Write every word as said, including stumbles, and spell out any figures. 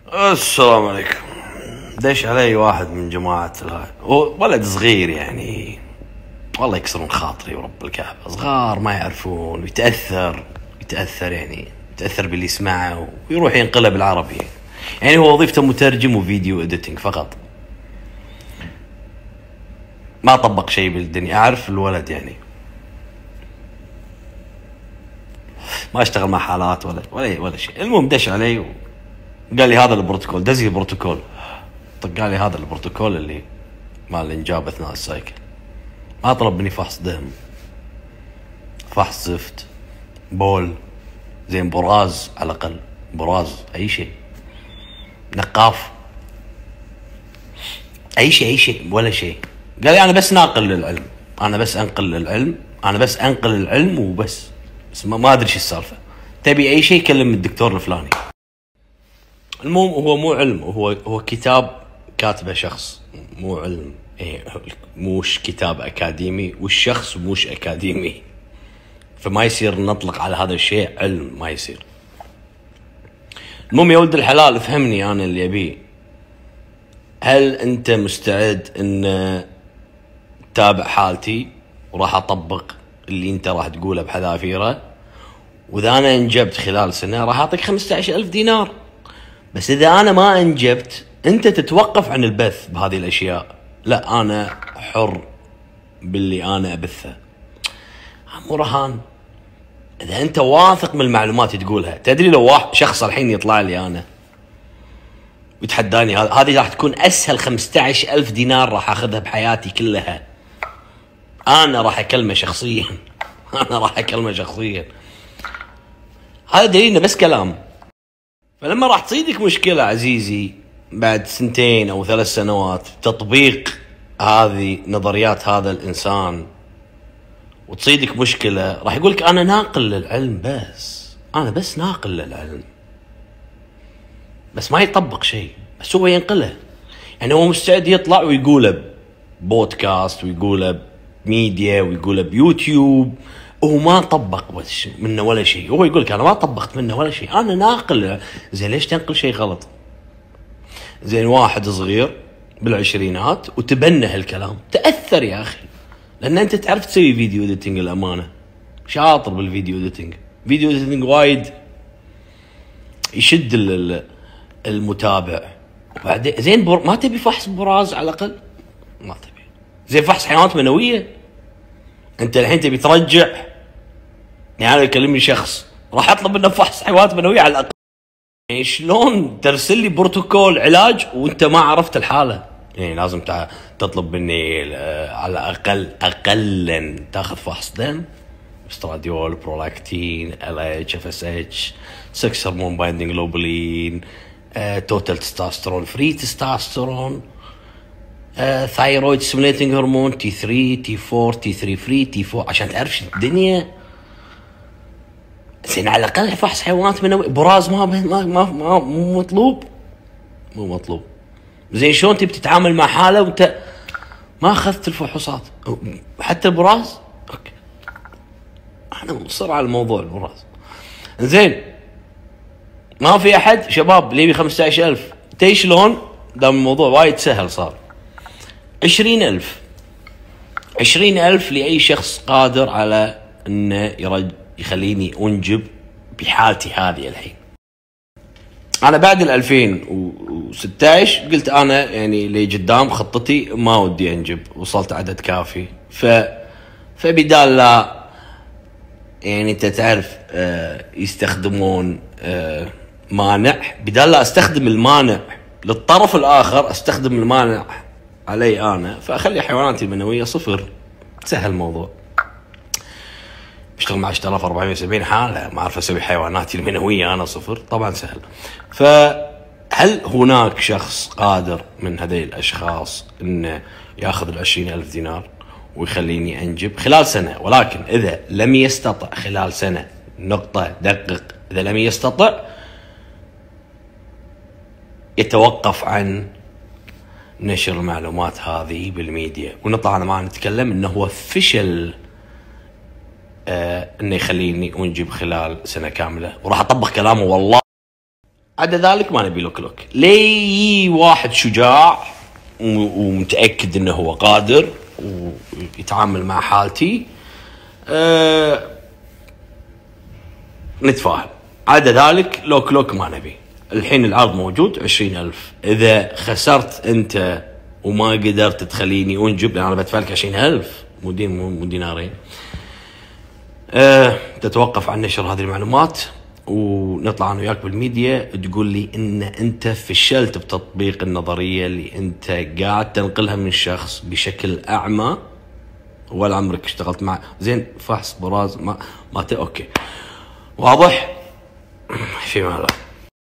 السلام عليكم. دش علي واحد من جماعة الهاي، ولد صغير يعني والله يكسرون خاطري ورب الكعبة، صغار ما يعرفون ويتأثر يتأثر يعني يتأثر باللي يسمعه ويروح ينقله بالعربي. يعني هو وظيفته مترجم وفيديو اديتنج فقط، ما طبق شيء بالدنيا. أعرف الولد يعني ما اشتغل مع حالات ولا ولا ولا شيء. المهم دش علي وقال لي هذا البروتوكول، دزي البروتوكول. طق قال لي هذا البروتوكول اللي مال الانجاب اثناء السايكل. ما طلب مني فحص دم، فحص زفت، بول، زين براز على الاقل، براز اي شيء، نقاف، اي شيء اي شيء ولا شيء. قال لي انا بس ناقل للعلم، انا بس انقل للعلم، انا بس انقل العلم وبس، بس ما ادري شو السالفه. تبي اي شيء كلم الدكتور الفلاني. المهم هو مو علم، هو هو كتاب كاتبه شخص، مو علم. إيه موش كتاب اكاديمي والشخص موش اكاديمي، فما يصير نطلق على هذا الشيء علم، ما يصير. المهم يا ولد الحلال افهمني انا اللي ابيه. هل انت مستعد ان تتابع حالتي وراح اطبق اللي انت راح تقوله بحذافيره؟ واذا انا انجبت خلال سنه راح اعطيك خمسة عشر ألف دينار، بس اذا انا ما انجبت انت تتوقف عن البث بهذه الاشياء. لا انا حر باللي انا ابثه، مو رهان. اذا انت واثق من المعلومات تقولها. تدري لو واحد شخص الحين يطلع لي انا ويتحداني، هذه راح تكون اسهل خمسة عشر ألف دينار راح اخذها بحياتي كلها. انا راح اكلمه شخصيا انا راح اكلمه شخصيا. هذا دليلنا بس كلام. فلما راح تصيدك مشكلة عزيزي بعد سنتين او ثلاث سنوات تطبيق هذه نظريات هذا الانسان، وتصيدك مشكلة، راح يقولك انا ناقل للعلم، بس انا بس ناقل للعلم، بس ما يطبق شيء، بس هو ينقله. يعني هو مستعد يطلع ويقوله بودكاست ويقوله بميديا ويقوله بيوتيوب، وهو ما طبق منه ولا شيء. هو يقولك انا ما طبقت منه ولا شيء، انا ناقل. زين ليش تنقل شيء غلط؟ زين واحد صغير بالعشرينات وتبنى هالكلام، تأثر يا اخي، لان انت تعرف تسوي فيديو اديتنج. الامانه شاطر بالفيديو اديتنج، فيديو اديتنج وايد يشد المتابع. وبعدين زين بر... ما تبي فحص براز على الاقل؟ ما تبي. زين فحص حيوانات منويه؟ انت الحين تبي ترجع؟ يعني انا يكلمني شخص راح اطلب منه فحص حيوانات منويه على الاقل. يعني شلون ترسل لي بروتوكول علاج وانت ما عرفت الحاله؟ يعني لازم تطلب مني على الاقل اقلا تاخذ فحص دم، استراديول، برولاكتين، ال اتش، اف اس اتش، سكس هرمون بايندينج جلوبولين، توتال تستوستيرون، فري تستوستيرون، ثايرويد ستيموليتنج هرمون، تي ثري، تي فور، تي ثري فري، تي فور، عشان تعرف الدنيا. زين على الاقل فحص حيوانات منوية. براز ما ما ما, ما مو مطلوب، مو مطلوب. زين شلون تبي تتعامل مع حاله وانت ما اخذت الفحوصات حتى البراز؟ اوكي انا مصر على الموضوع البراز. زين ما في احد شباب اللي يبي خمسة عشر ألف. تي شلون دام الموضوع وايد سهل صار؟ عشرين ألف عشرين ألف لأي شخص قادر على انه يرج يخليني انجب بحالتي هذه. الحين انا بعد ال ألفين وستة عشر قلت انا يعني اللي قدام خطتي ما ودي انجب، وصلت عدد كافي. ف فبدال لا يعني انت تعرف آه يستخدمون آه مانع، بدال لا استخدم المانع للطرف الاخر استخدم المانع علي انا، فاخلي حيواناتي المنويه صفر. سهل الموضوع. بشتغل مع عشرة آلاف وأربعمية وسبعين حالة ما أعرف أسوي حيواناتي المنوية أنا صفر؟ طبعا سهل. فهل هناك شخص قادر من هذيل الأشخاص إنه يأخذ العشرين ألف دينار ويخليني أنجب خلال سنة؟ ولكن إذا لم يستطع خلال سنة، نقطة، دقق، إذا لم يستطع يتوقف عن نشر المعلومات هذه بالميديا. ونطلع أنا ما نتكلم إنه هو فشل آه انه يخليني انجب خلال سنه كامله، وراح اطبق كلامه والله. عدا ذلك ما نبي لوك لوك. لي واحد شجاع ومتأكد انه هو قادر ويتعامل مع حالتي أه نتفاهم. عدا ذلك لوك لوك ما نبي. الحين العرض موجود عشرين ألف، إذا خسرت أنت وما قدرت تخليني أنجب، لأن أنا بدفع لك عشرين ألف مو دين مو دينارين، أه تتوقف عن نشر هذه المعلومات ونطلع أنا وياك بالميديا تقول لي إن أنت فشلت بتطبيق النظرية اللي أنت قاعد تنقلها من شخص بشكل أعمى ولا عمرك اشتغلت مع زين فحص براز ما ما ت... أوكي واضح في ماله.